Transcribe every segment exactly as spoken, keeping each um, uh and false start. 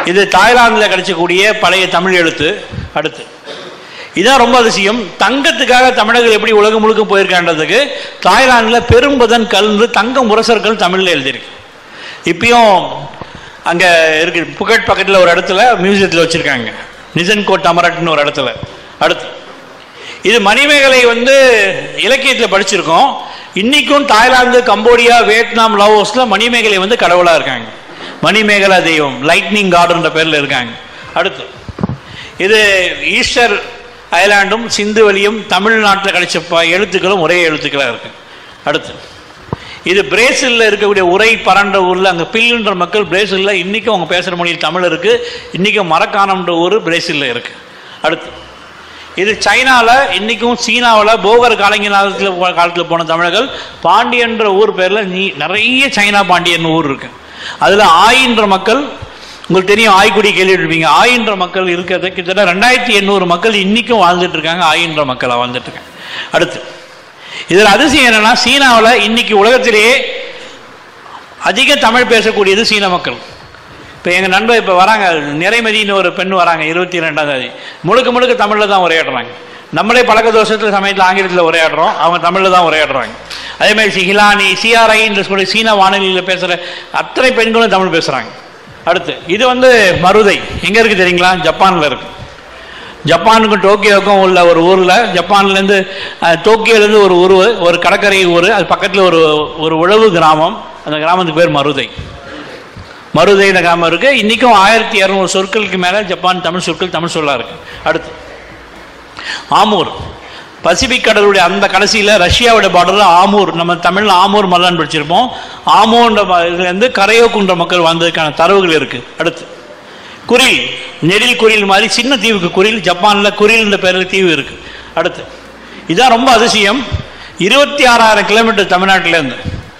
இது தாய்லாந்தில் கிடைச்சக்கூடிய பழைய தமிழ் எழுத்து. அடுத்து இதான் ரொம்ப அதிசயம். தங்கத்துக்காக தமிழர்கள் எப்படி உலகம் முழுக்க போயிருக்கான்றதுக்கு தாய்லாந்தில் பெரும்பதன் கல்னு தங்க முரசர்கள் தமிழில் எழுதியிருக்கு. இப்பயும் அங்கே இருக்கு, புகட் பக்கத்தில் ஒரு இடத்துல மியூசியத்தில் வச்சுருக்காங்க, நிசன்கோட் அமரட்னு ஒரு இடத்துல. அடுத்து இது மணிமேகலை வந்து இலக்கியத்தில் படிச்சிருக்கோம். இன்றைக்கும் தாய்லாந்து, கம்போடியா, வியட்நாம், லாவோஸில் மணிமேகலை வந்து கடவுளாக இருக்காங்க. மணிமேகலா தெய்வம், லைட்னிங் காடுன்ற பேரில் இருக்காங்க. அடுத்து இது ஈஸ்டர் ஐலாண்டும் சிந்துவெளியும் தமிழ்நாட்டில் கிடைச்ச எழுத்துக்களும் ஒரே எழுத்துக்களாக இருக்குது. அடுத்து இது பிரேசிலில் இருக்கக்கூடிய உரை பரண்ட ஊரில், அங்கே பில்லுன்ற மக்கள் பிரேசிலில் இன்றைக்கும் அவங்க பேசுகிற மொழியில் தமிழ் இருக்குது. இன்றைக்கும் மரக்காணம்ன்ற ஊர் பிரேசிலில் இருக்குது. அடுத்து இது சைனாவில், இன்றைக்கும் சீனாவில் போகர் காலங்கிநாதத்தில் காலத்தில் போன தமிழர்கள் பாண்டியன்ற ஊர் பேரில் நீ நிறைய சைனா பாண்டியன் ஊர் இருக்குது. அதில் ஆயின்ற மக்கள், உங்களுக்கு தெரியும், ஆய்குடி கேள்விப்பட்டிருப்பீங்க. ஆயின்ற மக்கள் இருக்கிறது கிட்டத்தட்ட ரெண்டாயிரத்தி எண்ணூறு மக்கள் இன்றைக்கும் வாழ்ந்துட்டு இருக்காங்க. ஆயின்ற மக்களாக வாழ்ந்துட்டு இருக்காங்க. அடுத்து இதில் அதிசயம் என்னென்னா, சீனாவில் இன்னைக்கு உலகத்திலேயே அதிக தமிழ் பேசக்கூடியது சீன மக்கள். இப்போ எங்கள் நண்பர் இப்போ வராங்க, நிறைமதினு ஒரு பெண் வராங்க, இருபத்தி ரெண்டாம் தேதி, முழுக்க முழுக்க தமிழில் தான் உரையாடுறாங்க. நம்மளே பழக்க தோஷத்தில் சமயத்தில் ஆங்கிலத்தில் உரையாடுறோம், அவங்க தமிழில் தான் உரையாடுறாங்க. அதேமாதிரி சிஹிலானி, சிஆர்ஐன்ற சொல்லி சீன வானொலியில் பேசுகிற அத்தனை பெண்களும் தமிழ் பேசுகிறாங்க. அடுத்து இது வந்து மருதை, எங்கே இருக்குது தெரியுங்களா? ஜப்பானில் இருக்குது. ஜப்பானுக்கும் டோக்கியோவுக்கும் உள்ள ஒரு ஊரில், ஜப்பான்லேருந்து டோக்கியோலேருந்து ஒரு ஊர், ஒரு கடற்கரை ஊர், அது பக்கத்தில் ஒரு ஒரு உழவு கிராமம். அந்த கிராமத்துக்கு பேர் மருதை. மருதைன்ற கிராமம் இருக்குது. இன்றைக்கும் ஆயிரத்தி இரநூறு சொற்களுக்கு மேலே ஜப்பான் தமிழ் சொற்கள் தமிழ் சொல்லாக இருக்குது. அடுத்து ஆமூர், பசிபிக் கடலுடைய அந்த கடைசியில் ரஷ்யாவுடைய பார்டரில் ஆமூர், நம்ம தமிழில் ஆமூர் மல்லான்னு படிச்சிருப்போம். ஆமூர்ன்ற இதுலேருந்து கரையோக்குன்ற மக்கள் வாழ்ந்ததுக்கான தரவுகள் இருக்குது. அடுத்து குரில், நெடில் குரில் மாதிரி சின்ன தீவுக்கு குரில், ஜப்பானில் குரில்ன்ற பேரில் தீவு இருக்குது. அடுத்து இதுதான் ரொம்ப அதிசயம். இருபத்தி ஆறாயிரம் கிலோமீட்டர் தமிழ்நாட்டிலேருந்து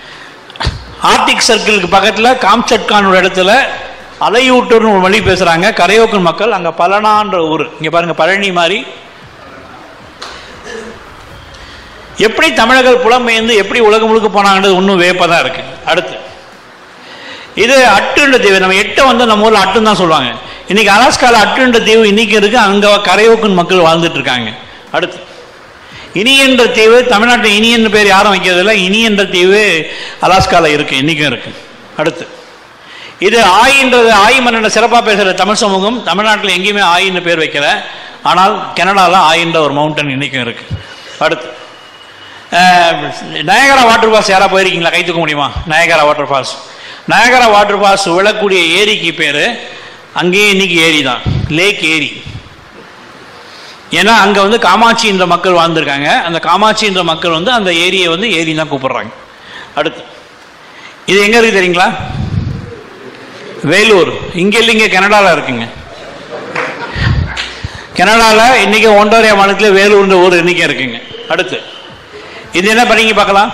ஆர்டிக் சர்க்கிளுக்கு பக்கத்தில் காம்சட்கான் ஒரு இடத்துல அலையூட்டர்னு ஒரு மொழி பேசுகிறாங்க கரையோக்கன் மக்கள். அங்கே பலனான்ற ஊர், இங்கே பாருங்கள், பழனி மாதிரி. எப்படி தமிழர்கள் புலம்பெயர்ந்து எப்படி உலகம் முழுக்க போனாங்கன்றது ஒன்றும் வேப்பதாக தான் இருக்குது. அடுத்து இது அட்டுன்ற தீவு. நம்ம எட்டை வந்து நம்ம ஊரில் அட்டுன்னு தான் சொல்லுவாங்க. இன்றைக்கி அலாஸ்காவில் அட்டுன்ற தீவு இன்றைக்கி இருக்குது, அங்கே கரையோக்கன் மக்கள் வாழ்ந்துட்டு இருக்காங்க. அடுத்து இனியன்ற தீவு, தமிழ்நாட்டில் இனியன்ற பேர் யாரும் வைக்கிறதில்ல, இனியன்ற தீவு அலாஸ்காவில் இருக்குது, இன்றைக்கும் இருக்குது. அடுத்து இது ஆயின்றது, ஆய் மன்னனை சிறப்பாக பேசுகிற தமிழ் சமூகம். தமிழ்நாட்டில் எங்கேயுமே ஆயின்ற பேர் வைக்கல, ஆனால் கனடாவில் ஆயின்ற ஒரு மவுண்டன் இன்றைக்கும் இருக்குது. அடுத்து நயகரா வாட்டர் ஃபால்ஸ் யாராவது போயிருக்கீங்களா? கை தூக்க முடியுமா? Niagara water falls, Niagara water falls விழக்கூடிய ஏரிக்கு பேர், அங்கேயே இன்னைக்கு ஏரி தான், லேக் ஏரி. ஏன்னா அங்கே வந்து காமாட்சின்ற மக்கள் வாழ்ந்துருக்காங்க. அந்த காமாட்சின்ற மக்கள் வந்து அந்த ஏரியை வந்து ஏரி தான் கூப்பிடுறாங்க. அடுத்து இது எங்கே இருக்குது தெரியுங்களா? வேலூர். இங்கே இல்லைங்க, கனடாவில் இருக்குங்க. கனடாவில் இன்னைக்கு ஒன்டாரியோ மாநிலத்தில் வேலூர்ன்ற ஊர் இன்னைக்கு இருக்குங்க. அடுத்து இது என்ன படிங்க பார்க்கலாம்,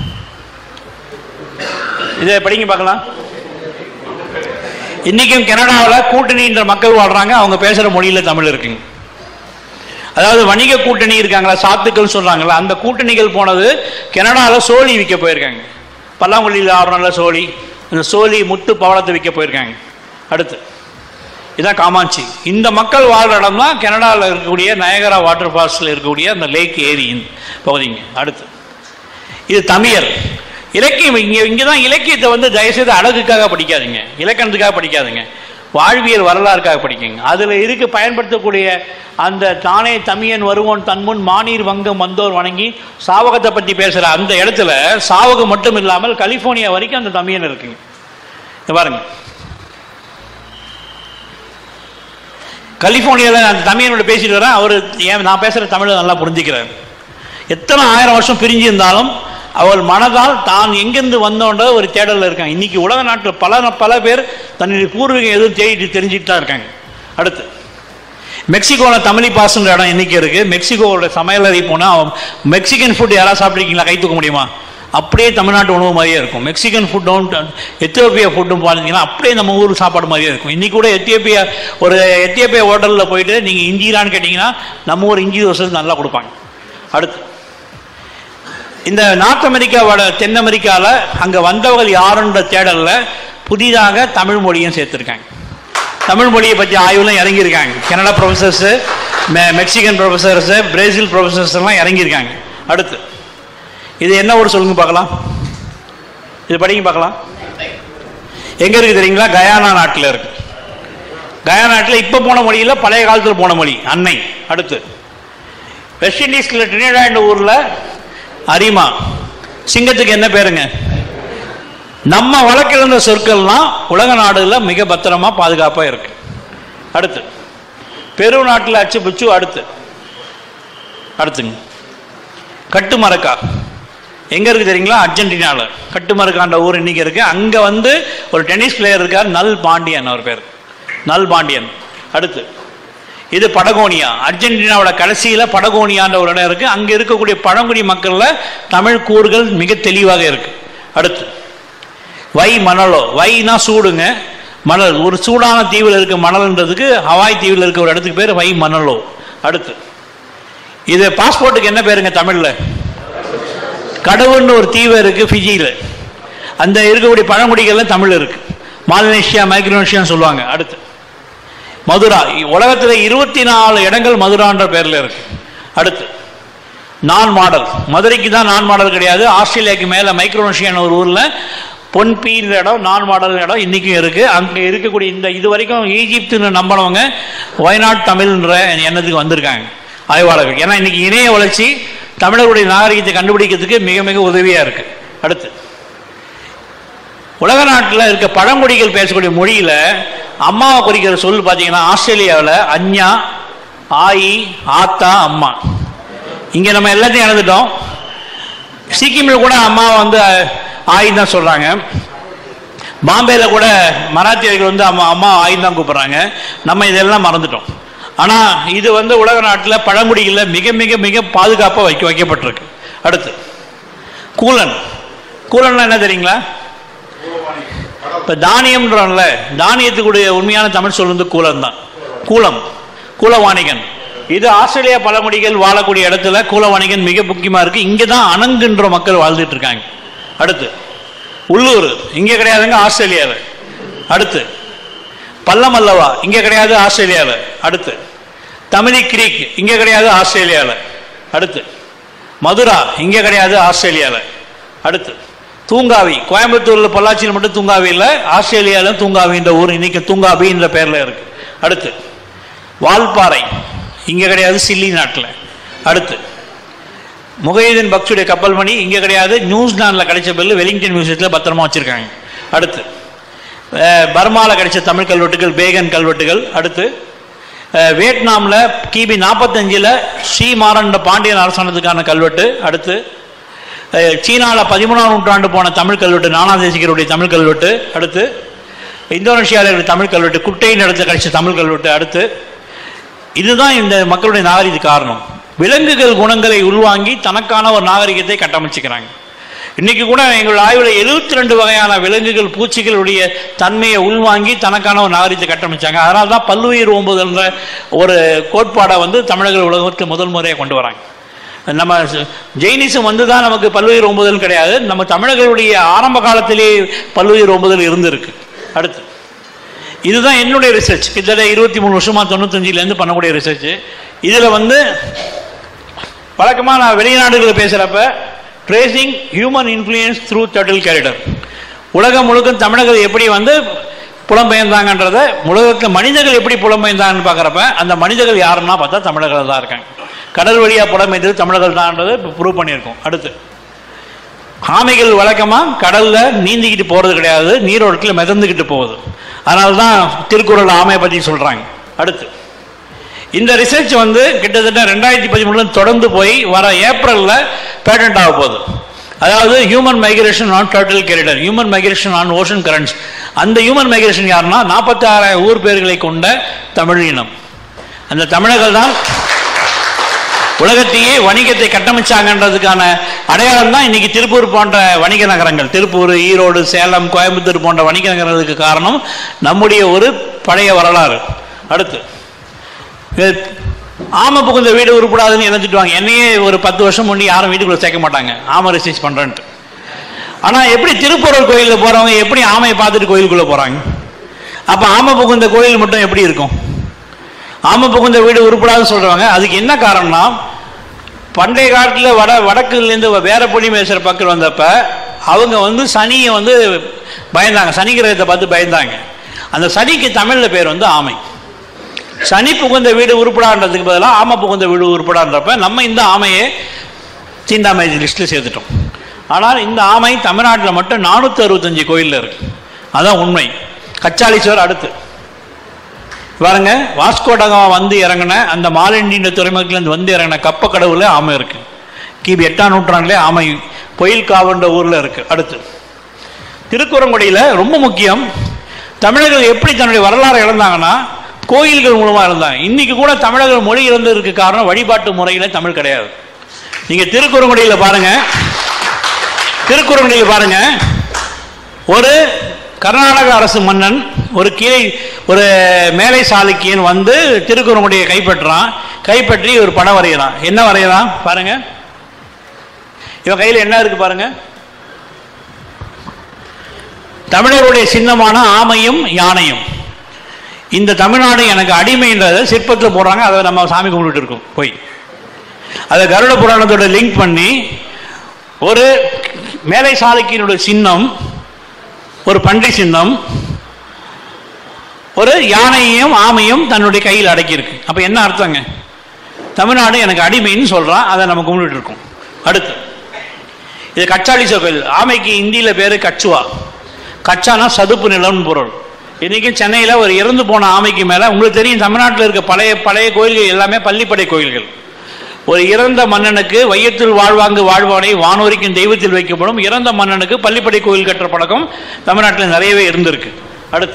இதை படிங்க பார்க்கலாம். இன்னைக்கும் கனடாவில் கூட்டணின்ற மக்கள் வாழ்றாங்க, அவங்க பேசுகிற மொழியில் தமிழ் இருக்குங்க. அதாவது வணிக கூட்டணி இருக்காங்களா, சாத்துக்கள் சொல்கிறாங்களா, அந்த கூட்டணிகள் போனது கனடாவில் சோழி விற்க போயிருக்காங்க. பல்லாங்குழியில் ஆடுறனால சோழி, அந்த சோழி முத்து பவளத்தை விற்க போயிருக்காங்க. அடுத்து இதுதான் காமாட்சி. இந்த மக்கள் வாழ்கிற இடம் தான் கனடாவில் இருக்கக்கூடிய நயகரா வாட்டர் ஃபால்ஸில் இருக்கக்கூடிய அந்த லேக் ஏரி பகுதிங்க. அடுத்து இது தமிழர் இலக்கியம். இங்கே இங்கே தான் இலக்கியத்தை வந்து தயவுசெய்து அழகுக்காக படிக்காதுங்க, இலக்கணத்துக்காக படிக்காதுங்க, வாழ்வியல் வரலாறுக்காக படிக்குங்க. அதில் இருக்க பயன்படுத்தக்கூடிய அந்த தானே தமியன் வருவோன் தன்முன் மானீர் வங்கம் வந்தோர் வணங்கி சாவகத்தை பற்றி பேசுகிற அந்த இடத்துல சாவகம் மட்டும் இல்லாமல் கலிஃபோர்னியா வரைக்கும் அந்த தமியன் இருக்குங்க. பாருங்க, கலிஃபோர்னியாவில் அந்த தமிழனோட பேசிட்டு வரேன். அவர் ஏன் நான் பேசுகிற தமிழை நல்லா புரிஞ்சுக்கிறார். எத்தனை ஆயிரம் வருஷம் பிரிஞ்சு இருந்தாலும் அவள் மனதால் தான் எங்கேருந்து வந்தோன்ற ஒரு தேடலில் இருக்காங்க. இன்றைக்கி உலக நாட்டில் பல பல பேர் தன்னுடைய பூர்வீகம் எதுவும் தேடிட்டு தெரிஞ்சுட்டு தான் இருக்காங்க. அடுத்து மெக்சிகோவில் தமிழி பாஸ்ன்ற இடம் இன்றைக்கி இருக்குது. மெக்சிகோவோட சமையலறை போனால் மெக்சிகன் ஃபுட் யாராவது சாப்பிட்ருக்கீங்களா? கை தூக்க முடியுமா? அப்படியே தமிழ்நாட்டு உணவு மாதிரியே இருக்கும். மெக்சிகன் ஃபுட்டும் எத்தியோப்பியா ஃபுட்டும் பார்த்தீங்கன்னா அப்படியே நம்ம ஊர் சாப்பாடு மாதிரியே இருக்கும். இன்றைக்கி கூட எத்தியோப்பியா ஒரு எத்தியோப்பியா ஹோட்டலில் போயிட்டு நீங்கள் இஞ்சிரான்னு கேட்டிங்கன்னா நம்ம ஊர் இஞ்சி தோசை நல்லா கொடுப்பாங்க. அடுத்து இந்த நார்த் அமெரிக்காவோட தென் அமெரிக்காவில் அங்கே வந்தவர்கள் யாருன்ற தேடலில் புதிதாக தமிழ் மொழியும் சேர்த்துருக்காங்க. தமிழ் மொழியை பற்றி ஆய்வுலாம் இறங்கியிருக்காங்க. கனடா ப்ரொஃபஸர்ஸு, மெ மெக்சிகன் ப்ரொஃபஸர்ஸு, பிரேசில் ப்ரொஃபஸர்ஸ் எல்லாம் இறங்கியிருக்காங்க. அடுத்து இது என்ன ஊர் சொல்லுங்க பார்க்கலாம், இது படிங்க பார்க்கலாம். எங்கே இருக்குது தெரியுங்களா? கயானா நாட்டில் இருக்கு. கயானா நாட்டில் இப்போ போன மொழியில் பழைய காலத்தில் போன மொழி அன்னை. அடுத்து வெஸ்ட் இண்டீஸில் ட்ரினிடாட் ஊரில் அரிமா. சிங்கத்துக்கு என்ன பேருங்க? நம்ம வழக்கிழந்த சொற்கள்லாம் உலக நாடுகளில் மிக பத்திரமா பாதுகாப்பாக இருக்கு. அடுத்து பெரு நாட்டில் அச்சு பிச்சு. அடுத்து அடுத்துங்க கட்டுமரக்கா எங்க இருக்கு தெரியுங்களா? அர்ஜென்டினாவில் கட்டுமரக்கான்ற ஊர் இன்னைக்கு இருக்கு. அங்க வந்து ஒரு டென்னிஸ் பிளேயர் இருக்கார், நல் பாண்டியன், அவர் பேர் நல் பாண்டியன். அடுத்து இது படகோனியா, அர்ஜென்டினாவோட கடைசியில படகோனியான்ற ஒரு இடம் இருக்கு. அங்க இருக்கக்கூடிய பழங்குடி மக்கள்ல தமிழ் கூறுகள் மிக தெளிவாக இருக்கு. அடுத்து வை மணலோ, வைனா சூடுங்க, மணல், ஒரு சூடான தீவில் இருக்க மணல்ன்றதுக்கு ஹவாய் தீவில் இருக்க ஒரு இடத்துக்கு பேர் வை மணலோ. அடுத்து இது பாஸ்போர்ட்டுக்கு என்ன பேருங்க தமிழ்ல? கடவுள்னு ஒரு தீவு இருக்கு ஃபிஜியில். அந்த இருக்கக்கூடிய பழங்குடிகள்ல தமிழ் இருக்கு. மாலினேஷியா, மைக்ரோனேஷியான்னு சொல்லுவாங்க. அடுத்து மதுரா, உலகத்தில் இருபத்தி நாலு இடங்கள் மதுரான்ற பேர்ல இருக்கு. அடுத்து நான் மாடல், மதுரைக்கு தான் நான் மாடல் கிடையாது, ஆஸ்திரேலியாவுக்கு மேல மைக்ரோனேஷியான்னு ஒரு ஊர்ல பொன்பீன்ற இடம் நான் மாடல் இடம் இன்னைக்கும் இருக்கு. அங்க இருக்கக்கூடிய இந்த இது வரைக்கும் ஈஜிப்துன்னு நம்பினவங்க வயநாட் தமிழ்ன்ற எண்ணத்துக்கு வந்திருக்காங்க ஆய்வாளர்கள். ஏன்னா இன்னைக்கு இணைய வளர்ச்சி தமிழர்களுடைய நாகரிகத்தை கண்டுபிடிக்கிறதுக்கு மிக மிக உதவியா இருக்கு. அடுத்து உலக நாட்டில் இருக்க பழங்குடிகள் பேசக்கூடிய மொழியில அம்மாவை குறிக்கிற சொல் பார்த்தீங்கன்னா ஆஸ்திரேலியாவில் அஞ்ஞா, ஆயி, ஆத்தா, அம்மா. இங்க நம்ம எல்லாத்தையும் இழந்துட்டோம். சிக்கிமில் கூட அம்மா வந்து ஆயின்னு தான் சொல்றாங்க. பாம்பேல கூட மராத்தியர்கள் வந்து அம்மா அம்மா ஆயின்னு தான் கூப்பிடுறாங்க. நம்ம இதெல்லாம் மறந்துட்டோம். ஆனா இது வந்து உலக நாட்டில் பழங்குடிகளில் மிக மிக மிக பாதுகாப்பாக வைக்க வைக்கப்பட்டிருக்கு. அடுத்து கூலன், கூலன்னா என்ன தெரியுங்களா? இப்ப தானியம்ன்றோம்ல, தானியத்துக்குடைய உண்மையான தமிழ் சொல் வந்து கூலன் தான். கூலம், கூலவாணிகன். இது ஆஸ்திரேலியா பழங்குடிகள் வாழக்கூடிய இடத்துல கூலவாணிகன் மிக முக்கியமா இருக்கு. இங்கதான் அணங்குன்ற மக்கள் வாழ்ந்துட்டு இருக்காங்க. அடுத்து உள்ளூர், இங்க கிடையாதுங்க, ஆஸ்திரேலியாவில். அடுத்து பல்லமல்லவா, இங்க கிடையாது, ஆஸ்திரேலியாவில். அடுத்து தமிழி கிரீக், இங்க கிடையாது, ஆஸ்திரேலியாவில். அடுத்து மதுரா, இங்க கிடையாது, ஆஸ்திரேலியாவில். அடுத்து தூங்காவி, கோயம்புத்தூர்ல பொள்ளாச்சியில் மட்டும் தூங்காவி இல்லை, ஆஸ்திரேலியாவில் தூங்காவின்ற ஊர் இன்னைக்கு தூங்காவின்ற பேர்ல இருக்கு. அடுத்து வால்பாறை, இங்க கிடையாது, சில்லி நாட்டில். அடுத்து முகைதீன் பக்ஷுடைய கப்பல் மணி, இங்க கிடையாது, நியூசிலாந்தில் கிடைச்ச பெல்லு வெலிங்டன் மியூசியத்தில் பத்திரமா வச்சிருக்காங்க. அடுத்து பர்மாவில் கிடைச்ச தமிழ் கல்வெட்டுகள், பேகன் கல்வெட்டுகள். அடுத்து வியட்நாமில் கிபி நாற்பத்தஞ்சில் ஸ்ரீமாறன் பாண்டியன் அரசாங்கத்துக்கான கல்வெட்டு. அடுத்து சீனாவில் பதிமூணாம் நூற்றாண்டு போன தமிழ் கல்வெட்டு, நானாதேசிகருடைய தமிழ் கல்வெட்டு. அடுத்து இந்தோனேஷியாவில் தமிழ் கல்வெட்டு, குட்டையின் இடத்துல கிடைச்ச தமிழ் கல்வெட்டு. அடுத்து இதுதான் இந்த மக்களுடைய நாகரிக காரணம். விலங்குகள் குணங்களை உள்வாங்கி தனக்கான ஒரு நாகரிகத்தை கட்டமைச்சுக்கிறாங்க. இன்னைக்கு கூட எங்கள் ஆய்வில் எழுபத்தி ரெண்டு வகையான விலங்குகள், பூச்சிகளுடைய தன்மையை உள்வாங்கி தனக்கான ஒரு நாகரிகத்தை கட்டமைச்சாங்க. அதனால தான் பல்லுயிர் ஓம்புதல்ன்ற ஒரு கோட்பாடை வந்து தமிழர்கள் உலகத்துக்கு முதல் முறையாக கொண்டு வராங்க. நம்ம ஜெயினிசம் வந்து தான் நமக்கு பல்லுயிர் ஓம்புதல் கிடையாது, நம்ம தமிழர்களுடைய ஆரம்ப காலத்திலே பல்லுயிர் ஓம்புதல் இருந்திருக்கு. அடுத்து இதுதான் என்னுடைய ரிசர்ச், கிட்டத்தட்ட இருபத்தி மூணு வருஷமா தொண்ணூத்தஞ்சுலேருந்து பண்ணக்கூடிய ரிசர்ச். இதில் வந்து வழக்கமாக நான் வெளிநாடுகளில் பேசுகிறப்ப tracing human influence through turtle corridor, உலகம் முழுக்க தமிழர்கள் எப்படி வந்து புலம்பெயர்ந்தாங்கன்றத, உலகத்தில் மனிதர்கள் எப்படி புலம்பெயர்ந்தாங்கன்னு பார்க்குறப்ப அந்த மனிதர்கள் யாருன்னா பார்த்தா தமிழர்கள் தான் இருக்காங்க. கடல் வழியாக புலம்பெயர்ந்தது தமிழர்கள் தான்ன்றதை ப்ரூவ் பண்ணியிருக்கோம். அடுத்து ஆமைகள் வழக்கமாக கடலில் நீந்திக்கிட்டு போகிறது கிடையாது, நீரோட்டத்தில் மிதந்துக்கிட்டு போகுது. அதனால தான் திருக்குறள் ஆமையை பற்றி சொல்கிறாங்க. அடுத்து இந்த ரிசர்ச் வந்து கிட்டத்தட்ட ரெண்டாயிரத்தி பதிமூணுல தொடர்ந்து போய் வர ஏப்ரலில் பேட்டன்ட் ஆக போகுது. அதாவது human migration on turtle corridor, human migration on ocean currents. அந்த ஹியூமன் மைக்ரேஷன் யாருன்னா நாற்பத்தி ஆறாயிரம் ஊர் பேர்களை கொண்ட தமிழ் இனம். அந்த தமிழர்கள் தான் உலகத்தையே வணிகத்தை கட்டமைச்சாங்கன்றதுக்கான அடையாளம் தான் இன்னைக்கு திருப்பூர் போன்ற வணிக நகரங்கள், திருப்பூர், ஈரோடு, சேலம், கோயம்புத்தூர் போன்ற வணிக நகரங்களுக்கு காரணம் நம்முடைய ஒரு பழைய வரலாறு. அடுத்து ஆமை புகுந்த வீடு உருப்படாதுன்னு என்ன திட்டுவாங்க. என்னையே ஒரு பத்து வருஷம் முன்னாடி யாரும் வீட்டுக்குள்ள சேர்க்க மாட்டாங்க ஆமை ரிசர்ச் பண்றேன்ட்டு. ஆனா எப்படி திருப்பூர் கோயிலில் போறவங்க எப்படி ஆமையை பார்த்துட்டு கோயிலுக்குள்ள போறாங்க? அப்போ ஆமை புகுந்த கோயில் மட்டும் எப்படி இருக்கும்? ஆமை புகுந்த வீடு உருப்படாதுன்னு சொல்கிறாங்க. அதுக்கு என்ன காரணம்னா, பண்டைய காலத்தில் வட வடக்குலேருந்து வேற பொழி மேசர பக்கம் வந்தப்ப அவங்க வந்து சனியை வந்து பயந்தாங்க, சனி கிரகத்தை பார்த்து பயந்தாங்க. அந்த சனிக்கு தமிழில் பேர் வந்து ஆமை. சனி புகுந்த வீடு உருப்படான்றதுக்கு பதிலாக ஆமை புகுந்த வீடு உருப்படான்றப்ப நம்ம இந்த ஆமையை தீண்டாமை லிஸ்ட்டில் சேர்த்துட்டோம். ஆனால் இந்த ஆமை தமிழ்நாட்டில் மட்டும் நானூற்றி அறுபத்தஞ்சு கோயிலில் இருக்கு. அதான் உண்மை. கச்சாலீஸ்வரர் அடுத்து பாருங்க, வாஸ்கோடகாமா வந்து இறங்கின அந்த மாலண்டின துறைமுகத்திலேருந்து வந்து இறங்கின கப்ப கடவுள ஆமை இருக்கு. கிபி எட்டாம் நூற்றாண்டுலேயே ஆமை பொயில் காவன்ற ஊரில் இருக்கு. அடுத்து திருக்குறங்குடியில் ரொம்ப முக்கியம், தமிழர்கள் எப்படி தன்னுடைய வரலாறு இழந்தாங்கன்னா கோயில்கள் மூலமாக இருந்தாங்க. இன்னைக்கு கூட தமிழர்கள் மொழி இழந்ததுக்கு காரணம் வழிபாட்டு முறையில் தமிழ் கிடையாது. நீங்க திருக்குறங்குடியில் பாருங்க, திருக்குறங்குடியில் பாருங்க, ஒரு கர்நாடக அரசு மன்னன் ஒரு கீழே ஒரு மேலை சாளுக்கியன் வந்து திருக்குறங்குடியை கைப்பற்றான். கைப்பற்றி ஒரு படம் வரைகிறான். என்ன வரைகிறான் பாருங்க, இவன் கையில் என்ன இருக்கு பாருங்க, தமிழருடைய சின்னமான ஆமையும் யானையும். இந்த தமிழ்நாடு எனக்கு அடிமைன்றத சிற்பத்தில் போடுறாங்க. அதை நம்ம சாமி கும்பிட்டு இருக்கோம் போய். அதை கருட புராணத்தோட லிங்க் பண்ணி ஒரு மேலை சாளுக்கியனுடைய சின்னம், ஒரு பன்றி சின்னம், ஒரு யானையும் ஆமையும் தன்னுடைய கையில் அடக்கியிருக்கு. அப்போ என்ன அர்த்தங்க? தமிழ்நாடு எனக்கு அடிமைன்னு சொல்கிறான். அதை நம்ம கும்பிட்டு இருக்கோம். அடுத்து இது கச்சாலீஸ்வரர் கோயில். ஆமைக்கு இந்தியில் பேர் கச்சுவா. கச்சானா சதுப்பு நிலம்னு பொருள். இன்றைக்கும் சென்னையில் ஒரு இறந்து போன ஆமைக்கு மேலே, உங்களுக்கு தெரியும் தமிழ்நாட்டில் இருக்க பழைய பழைய கோயில்கள் எல்லாமே பள்ளிப்படை கோயில்கள். ஒரு இறந்த மன்னனுக்கு வையத்தில் வாழ்வாங்கு வாழ்வானை வானோரிக்கும் தெய்வத்தில் வைக்கப்படும் இறந்த மன்னனுக்கு பள்ளிப்படை கோயில் கட்டுற பழக்கம் தமிழ்நாட்டில் நிறையவே இருந்திருக்கு. அடுத்து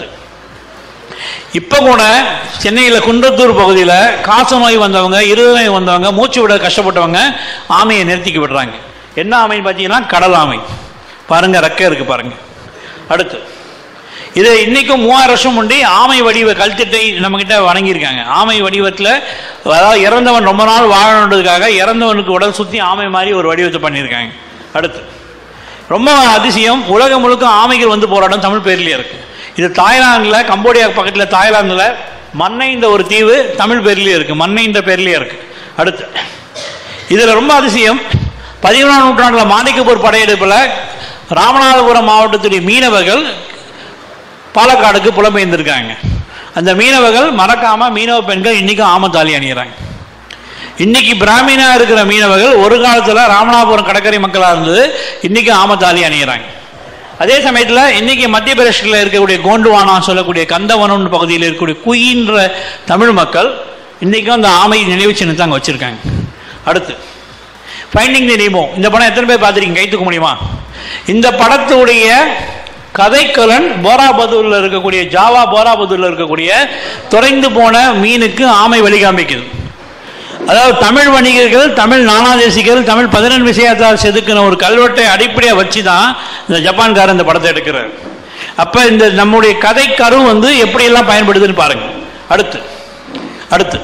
இப்போ கூட சென்னையில் குன்றத்தூர் பகுதியில் காச நோய் வந்தவங்க, இருத நோய் வந்தவங்க, மூச்சு விட கஷ்டப்பட்டவங்க ஆமையை நிறுத்திக்க விடுறாங்க. என்ன ஆமைன்னு பார்த்தீங்கன்னா கடல் ஆமை. பாருங்க, ரெக்கை இருக்கு பாருங்க. அடுத்து இது இன்னைக்கும் மூவாயிரம் வருஷம் முன்னாடி ஆமை வடிவ கல்திட்டை நம்ம கிட்ட வணங்கியிருக்காங்க. ஆமை வடிவத்தில், அதாவது இறந்தவன் ரொம்ப நாள் வாழணுன்றதுக்காக இறந்தவனுக்கு உடல் சுற்றி ஆமை மாதிரி ஒரு வடிவத்தை பண்ணியிருக்காங்க. அடுத்து ரொம்ப அதிசயம், உலகம் முழுக்க ஆமைகள் வந்து போகிற இடம் தமிழ் பேர்லேயே இருக்கு. இது தாய்லாந்தில், கம்போடியா பக்கத்தில் தாய்லாந்தில் மன்னைன்ற ஒரு தீவு தமிழ் பேர்லேயே இருக்கு. மன்னைன்ற பேர்லேயே இருக்கு. அடுத்து இதில் ரொம்ப அதிசயம், பதிமூணாம் நூற்றாண்டில் மாணிக்கப்பூர் படையெடுப்பில் ராமநாதபுரம் மாவட்டத்துடைய மீனவர்கள் பாலக்காடுக்கு புலம்பெயர்ந்திருக்காங்க. அந்த மீனவர்கள் மறக்காம மீனவ பெண்கள் இன்னைக்கும் ஆமத்தாலி அணிகிறாங்க. இன்னைக்கு பிராமினா இருக்கிற மீனவர்கள் ஒரு காலத்தில் ராமநாதபுரம் கடற்கரை மக்களாக இருந்தது, இன்னைக்கு ஆமத்தாலி அணிகிறாங்க. அதே சமயத்தில் இன்னைக்கு மத்திய பிரதேசத்தில் இருக்கக்கூடிய கோண்டுவானா சொல்லக்கூடிய கந்தவனம் பகுதியில் இருக்கக்கூடிய குயின்ற தமிழ் மக்கள் இன்னைக்கும் அந்த ஆமை நினைவு சின்னத்தை அங்கே வச்சிருக்காங்க. அடுத்து ஃபைண்டிங் தி நீமோ. இந்த படம் எத்தனை பேர் பார்த்துருக்கீங்க? கை தூக்க முடியுமா? இந்த படத்துடைய கதைக்கலன் போராபதூரில் இருக்கக்கூடிய ஜாவா போராபதூரில் இருக்கக்கூடிய தொலைந்து போன மீனுக்கு ஆமை வழிகாமிக்குது. அதாவது தமிழ் வணிகர்கள், தமிழ் நானாதேசிகள், தமிழ் பதினெண் விஷயத்தால் செதுக்கின ஒரு கல்வெட்டை அடிப்படையாக வச்சு தான் இந்த ஜப்பான்காரர் இந்த படத்தை எடுக்கிறார். அப்போ இந்த நம்முடைய கதை கரு வந்து எப்படியெல்லாம் பயன்படுதுன்னு பாருங்க. அடுத்து அடுத்து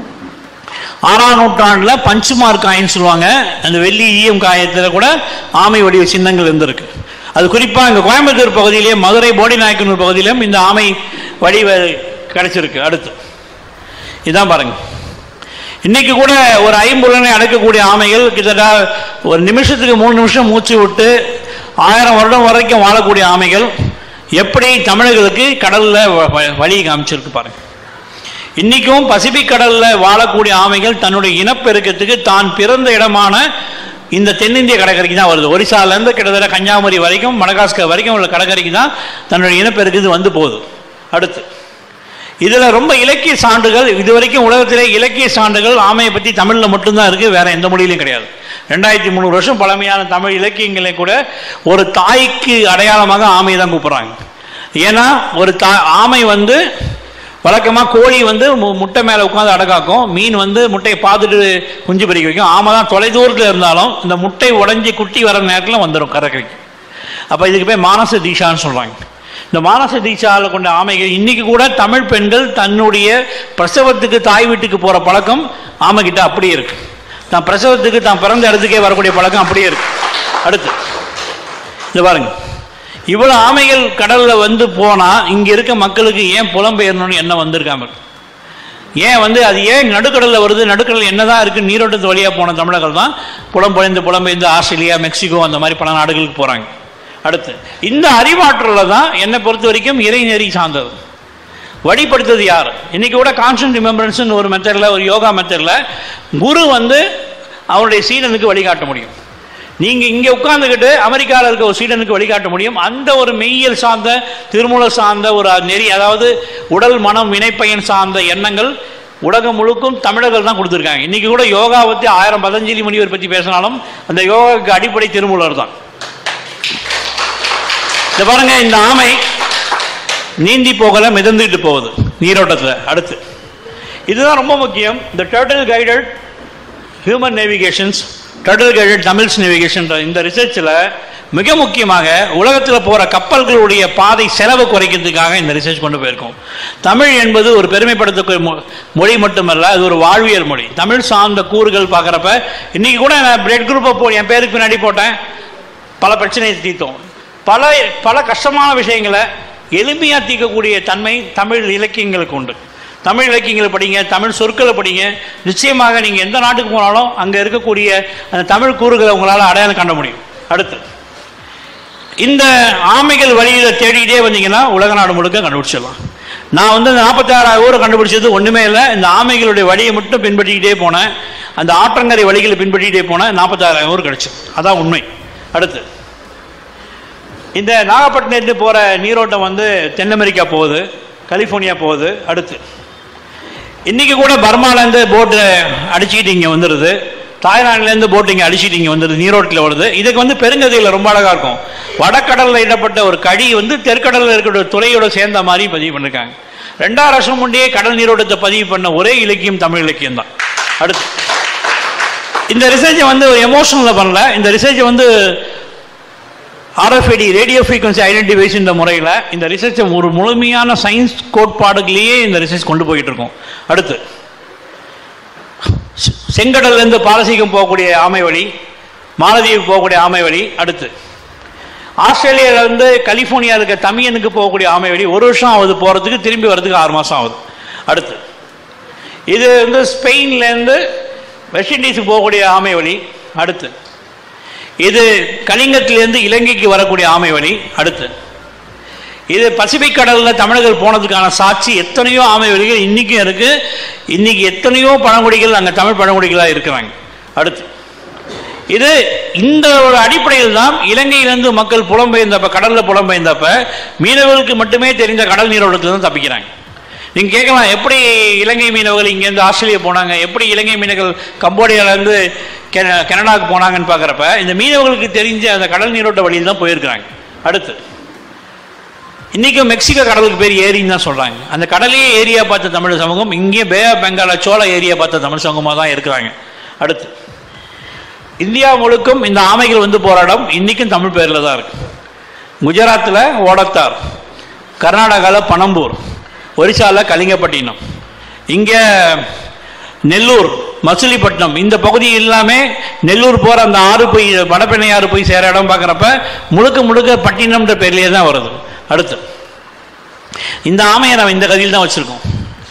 ஆறாம் நூற்றாண்டில் பஞ்சுமார்க் காயின்னு சொல்லுவாங்க. அந்த வெள்ளி ஈயம் காயத்தில் கூட ஆமை வடிவ சின்னங்கள் இருந்திருக்கு. அது குறிப்பாக இங்கே கோயம்புத்தூர் பகுதியிலேயே, மதுரை போடி நாயக்கனூர் பகுதியிலும் இந்த ஆமை வடிவ கிடைச்சிருக்கு. அடுத்து இதான் பாருங்க, இன்னைக்கு கூட ஒரு ஐம்புலனை அடக்கக்கூடிய ஆமைகள் கிட்டத்தட்ட ஒரு நிமிஷத்துக்கு மூணு நிமிஷம் மூச்சு விட்டு ஆயிரம் வருடம் வரைக்கும் வாழக்கூடிய ஆமைகள் எப்படி தமிழர்களுக்கு கடலில் வழி காமிச்சிருக்கு பாருங்க. இன்னைக்கும் பசிபிக் கடலில் வாழக்கூடிய ஆமைகள் தன்னுடைய இனப்பெருக்கத்துக்கு தான் பிறந்த இடமான இந்த தென்னிந்திய கடற்கரைக்கு தான் வருது. ஒரிசாலேருந்து கிட்டத்தட்ட கன்னியாகுமரி வரைக்கும், மடகாஸ்கர் வரைக்கும் உள்ள கடற்கரைக்கு தான் தன்னுடைய இனப்பெருக்கத்து வந்து போகுது. அடுத்து இதில் ரொம்ப இலக்கிய சான்றுகள், இதுவரைக்கும் உலகத்திலே இலக்கிய சான்றுகள் ஆமையை பற்றி தமிழில் மட்டும்தான் இருக்குது, வேற எந்த மொழியிலும் கிடையாது. ரெண்டாயிரத்தி முந்நூறு வருஷம் பழமையான தமிழ் இலக்கியங்களை கூட ஒரு தாய்க்கு அடையாளமாக ஆமையை தான் கூப்பிட்றாங்க. ஏன்னா ஒரு தா ஆமை வந்து வழக்கமாக கோழி வந்து முட்டை மேலே உட்காந்து அடக்காக்கும், மீன் வந்து முட்டையை பார்த்துட்டு குஞ்சு பறிக்க வைக்கும். ஆமை தான் தொலைதூரத்தில் இருந்தாலும் இந்த முட்டை உடஞ்சி குட்டி வர நேரத்தில் வந்துடும் கடற்கரைக்கு. அப்போ இதுக்கு போய் மானச தீஷான்னு சொல்கிறாங்க. இந்த மானச தீட்சாவில் கொண்ட ஆமைகள் இன்னைக்கு கூட தமிழ் பெண்கள் தன்னுடைய பிரசவத்துக்கு தாய் வீட்டுக்கு போகிற பழக்கம் ஆமைக்கிட்ட அப்படியே இருக்கு. தான் பிரசவத்துக்கு தான் பிறந்த இடத்துக்கே வரக்கூடிய பழக்கம் அப்படியே இருக்கு. அடுத்து இந்த பாருங்க, இவ்வளோ ஆமைகள் கடலில் வந்து போனால் இங்கே இருக்க மக்களுக்கு ஏன் புலம்பெயரணும்னு என்ன வந்திருக்காம? ஏன் வந்து அது ஏன் நடுக்கடலில் வருது? நடுக்கடல் என்னதான் இருக்குது? நீரோட்டத்து வழியாக போன தமிழர்கள் தான் புலம்பெயர்ந்து புலம்பெயர்ந்து ஆஸ்திரேலியா, மெக்சிகோ அந்த மாதிரி பல நாடுகளுக்கு போகிறாங்க. அடுத்து இந்த அறிவாற்றலில் தான் என்னை பொறுத்த வரைக்கும் இறைநெறி சார்ந்தது. வழிபடுத்தது யார்? இன்னைக்கு கூட கான்ஸ்டன்ட் ரிமெம்பரன்ஸ்னு ஒரு மெத்தடில், ஒரு யோகா மெத்தடில் குரு வந்து அவருடைய சீடனுக்கு வழிகாட்ட முடியும். நீங்கள் இங்கே உட்கார்ந்துக்கிட்டு அமெரிக்காவில் இருக்க ஒரு சீடனுக்கு வழிகாட்ட முடியும். அந்த ஒரு மெய்யியல் சார்ந்த, திருமூல சார்ந்த ஒரு நெறி, அதாவது உடல் மனம் வினைப்பயன் சார்ந்த எண்ணங்கள் உலகம் முழுக்கும் தமிழர்கள் தான் கொடுத்துருக்காங்க. இன்றைக்கி கூட யோகா பற்றி ஆயிரம் பதஞ்சலி முனிவர் பற்றி பேசினாலும் அந்த யோகாவுக்கு அடிப்படை திருமூலர் தான். இந்த பாருங்க, இந்த ஆமை நீந்தி போகல, மிதந்துட்டு போகுது நீரோட்டத்தில். அடுத்து இதுதான் ரொம்ப முக்கியம். இந்த turtle guided human navigations, turtle guided Tamils navigation, இந்த ரிசர்ச்சில் மிக முக்கியமாக உலகத்தில் போகிற கப்பல்களுடைய பாதை செலவு குறைக்கிறதுக்காக இந்த ரிசர்ச் கொண்டு போயிருக்கோம். தமிழ் என்பது ஒரு பெருமைப்படுத்த மொழி மட்டுமல்ல, அது ஒரு வாழ்வியல் மொழி. தமிழ் சார்ந்த கூறுகள் பார்க்குறப்ப இன்றைக்கி கூட நான் பிளட் குரூப்பை போ என் பேருக்கு பின்னாடி போட்டேன், பல பிரச்சனையை தீர்த்தோம். பல பல கஷ்டமான விஷயங்களை எளிமையாக தீர்க்கக்கூடிய தன்மை தமிழ் இலக்கியங்களுக்கு உண்டு. தமிழ் இலக்கியங்களை படிங்க, தமிழ் சொற்களை படிங்க. நிச்சயமாக நீங்கள் எந்த நாட்டுக்கு போனாலும் அங்கே இருக்கக்கூடிய அந்த தமிழ் கூறுகளை உங்களால் அடையாளம் காண முடியும். அடுத்து இந்த ஆமைகள் வழியில் தேடிக்கிட்டே வந்தீங்கன்னா உலக நாடு முழுக்க கண்டுபிடிச்சிடலாம். நான் வந்து இந்த நாற்பத்தி ஆறாயிரம் ஊரை கண்டுபிடிச்சது ஒன்றுமே இல்லை. இந்த ஆமைகளுடைய வழியை மட்டும் பின்பற்றிக்கிட்டே போனேன், அந்த ஆற்றங்கரை வழிகளை பின்பற்றிக்கிட்டே போனேன், நாற்பத்தி ஆறாயிரம் ஊர் கிடச்சி. அதான் உண்மை. அடுத்து இந்த நாகப்பட்டினத்து போகிற நீரோட்டம் வந்து தென் அமெரிக்கா போகுது, கலிஃபோர்னியா போகுது. அடுத்து இன்றைக்கி கூட பர்மாலேருந்து போட்டு அடிச்சுக்கிட்டு இங்கே வந்துடுது, தாய்லாந்துலேருந்து போட்டு இங்கே அடிச்சுட்டு இங்கே வந்துடுது, நீரோட்டில் வருது. இதுக்கு வந்து பெருங்கதையில் ரொம்ப அழகாக இருக்கும். வடக்கடலில் இடப்பட்ட ஒரு கடி வந்து தெற்கடலில் இருக்கிற துறையோட சேர்ந்த மாதிரி பதிவு பண்ணியிருக்காங்க. ரெண்டாயிரம் வருஷம் முன்னே கடல் நீரோட்டத்தை பதிவு பண்ண ஒரே இலக்கியம் தமிழ் இலக்கியம் தான். அடுத்து இந்த ரிசர்ச்சை வந்து ஒரு எமோஷனலில் பண்ணல, இந்த ரிசர்ச்சை வந்து ஆர்எஃப்ஐடி ரேடியோ ஃப்ரீக்வன்சி ஐடென்டிஃபைஸ் இந்த முறையில் இந்த ரிசர்ச்சை ஒரு முழுமையான சயின்ஸ் கோட்பாடுகளையே இந்த ரிசர்ச் கொண்டு போயிட்டு இருக்கோம். அடுத்து செங்கடல்லேருந்து பாரசீகம் போகக்கூடிய ஆமை வழி, மாலதீவு போகக்கூடிய ஆமை வழி. அடுத்து ஆஸ்திரேலியாவிலேருந்து கலிஃபோர்னியா இருக்க தமிழனுக்கு போகக்கூடிய ஆமை வழி ஒரு வருஷம் ஆகுது போகிறதுக்கு, திரும்பி வர்றதுக்கு ஆறு மாதம் ஆகுது. அடுத்து இது வந்து ஸ்பெயின்லேருந்து வெஸ்ட் இண்டீஸுக்கு போகக்கூடிய ஆமை வழி. அடுத்து இது கலிங்கத்திலேருந்து இலங்கைக்கு வரக்கூடிய ஆமை வழி. அடுத்து இது பசிபிக் கடலில் தமிழர்கள் போனதுக்கான சாட்சி. எத்தனையோ ஆமை வழிகள் இன்றைக்கும் இருக்குது. இன்றைக்கி எத்தனையோ பழங்குடிகள் அங்கே தமிழ் பழங்குடிகளாக இருக்கிறாங்க. அடுத்து இது இந்த ஒரு அடிப்படையில் தான் இலங்கையிலேருந்து மக்கள் புலம்பெயர்ந்தப்ப, கடலில் புலம்பெயர்ந்தப்ப மீனவர்களுக்கு மட்டுமே தெரிந்த கடல் நீரோட்டத்தில் தான் தப்பிக்கிறாங்க. நீங்கள் கேட்கலாம், எப்படி இலங்கை மீனவர்கள் இங்கேருந்து ஆஸ்திரேலியா போனாங்க, எப்படி இலங்கை மீனவர்கள் கம்போடியாவிலேருந்து கெ கனடாவுக்கு போனாங்கன்னு பார்க்குறப்ப இந்த மீனவர்களுக்கு தெரிஞ்ச அந்த கடல் நீரோட்ட வழியில் தான் போயிருக்கிறாங்க. அடுத்து இன்றைக்கும் மெக்சிகோ கடலுக்கு பேர் ஏரின்னு தான் சொல்கிறாங்க. அந்த கடலையே ஏரியா பார்த்த தமிழ் சமூகம் இங்கேயும் bay of Bengal Chola area பார்த்த தமிழ் சமூகமாக தான் இருக்கிறாங்க. அடுத்து இந்தியா முழுக்கும் இந்த ஆமைகள் வந்து போகிற இடம் இன்றைக்கும் தமிழ் பேரில் தான் இருக்குது. குஜராத்தில் ஓடத்தார், கர்நாடகாவில் பனம்பூர், ஒரிசாவில் கலிங்கப்பட்டினம், இங்கே நெல்லூர், மசிலிப்பட்டினம், இந்த பகுதி எல்லாமே நெல்லூர் போகிற அந்த ஆறு போய் வடபெண்ணை ஆறு போய் சேர இடம் பார்க்குறப்ப முழுக்க முழுக்க பட்டினம்ன்ற பேர்லேயே தான் வருது. அடுத்து இந்த ஆமையை நம்ம இந்த கதையில் தான் வச்சுருக்கோம்.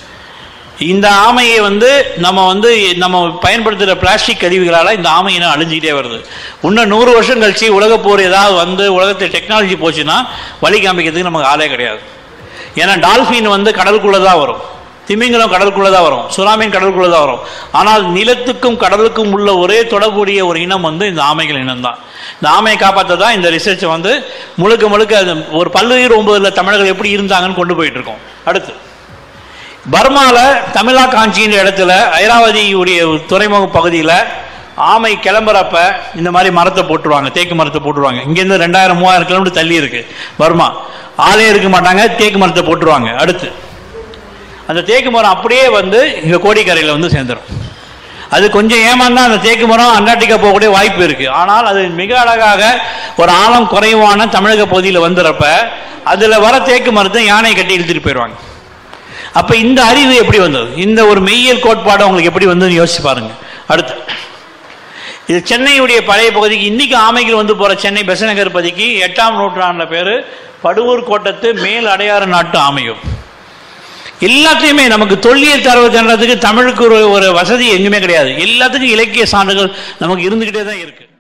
இந்த ஆமையை வந்து நம்ம வந்து நம்ம பயன்படுத்துகிற பிளாஸ்டிக் கழிவுகளால் இந்த ஆமையினை அழிஞ்சிக்கிட்டே வருது. இன்னும் நூறு வருஷம் கழிச்சு உலகப்போர் ஏதாவது வந்து உலகத்தில் டெக்னாலஜி போச்சுன்னா வழி காமிக்கிறதுக்கு நமக்கு ஆளே கிடையாது. ஏன்னா டால்ஃபின் வந்து கடலுக்குள்ளே தான் வரும், திமிங்கலம் கடலுக்குள்ளே தான் வரும், சுறாமீன் கடலுக்குள்ளே தான் வரும். ஆனால் நிலத்துக்கும் கடலுக்கும் உள்ள ஒரே தொடர்புடைய ஒரு இனம் வந்து இந்த ஆமைகள் இனம் தான். இந்த ஆமையை காப்பாற்ற தான் இந்த ரிசர்ச்சை வந்து முழுக்க முழுக்க ஒரு பல்லுயிர் ஒன்பதில் தமிழர்கள் எப்படி இருந்தாங்கன்னு கொண்டு போயிட்டு இருக்கோம். அடுத்து பர்மாவில் தமிழா காஞ்சின்ற இடத்துல ஐராவதியுடைய துறைமுக பகுதியில் ஆமை கிளம்புறப்ப இந்த மாதிரி மரத்தை போட்டுருவாங்க, தேக்கு மரத்தை போட்டுருவாங்க. இங்கேருந்து ரெண்டாயிரம் மூவாயிரம் கிலோமீட்டர் தள்ளி இருக்குது பர்மா. ஆளே இருக்க மாட்டாங்க, தேக்கு மரத்தை போட்டுருவாங்க. அடுத்து அந்த தேக்கு மரம் அப்படியே வந்து இங்கே கோடிக்கரையில் வந்து சேர்ந்துடும். அது கொஞ்சம் ஏமாந்தா அந்த தேக்கு மரம் அண்டார்டிகா போகக்கூடிய வாய்ப்பு இருக்குது. ஆனால் அது மிக அழகாக ஒரு ஆழம் குறைவான தமிழக பகுதியில் வந்துடுறப்ப அதில் வர தேக்கு மரத்தை யானை கட்டி இழுத்துட்டு போயிடுவாங்க. அப்போ இந்த அறிவு எப்படி வந்தது, இந்த ஒரு மெய்யியல் கோட்பாடு உங்களுக்கு எப்படி வந்ததுன்னு யோசிச்சு பாருங்க. அடுத்து இது சென்னையுடைய பழைய பகுதிக்கு இன்னைக்கு ஆமைகள் வந்து போகிற சென்னை பெசநகர் பகுதிக்கு எட்டாம் நூற்றாண்டில் பேர் படுவூர் கோட்டத்து மேல் அடையாறு நாட்டு ஆமையும். எல்லாத்தையுமே நமக்கு தொல்லியல் தரவு கண்டதுக்கு தமிழுக்கு ஒரு ஒரு வசதி எங்குமே கிடையாது. எல்லாத்துக்கும் இலக்கிய சான்றுகள் நமக்கு இருந்துக்கிட்டே தான் இருக்கு.